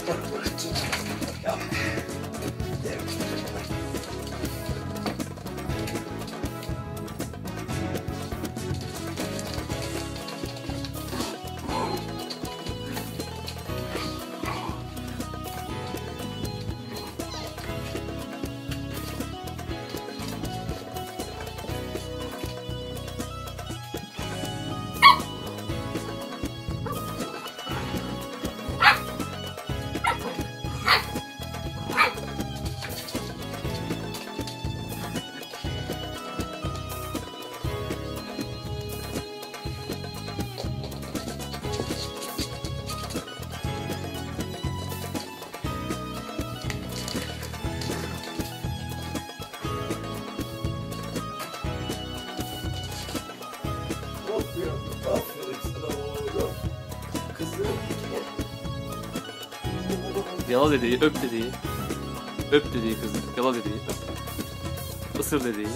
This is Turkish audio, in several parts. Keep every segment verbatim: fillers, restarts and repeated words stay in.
Yala dediği, öp dediği. Öp dediği kızım. Yala dediği. Isır dediği.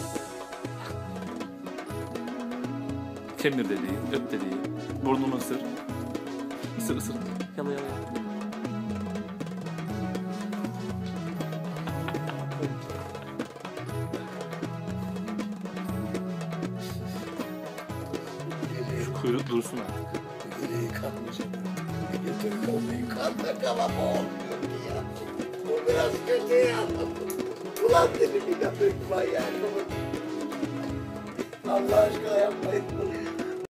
Kemir dediği, öp dediği. Burnunu ısır. Isır ısır. Yala yala. Şu kuyruk dursun artık. Yüreği kalmış. Götür kafayı kanla kafama olmuyor ki ya. Bu biraz kötü ya. Ulan demin inanırım ben yani. Allah aşkına yapmayın.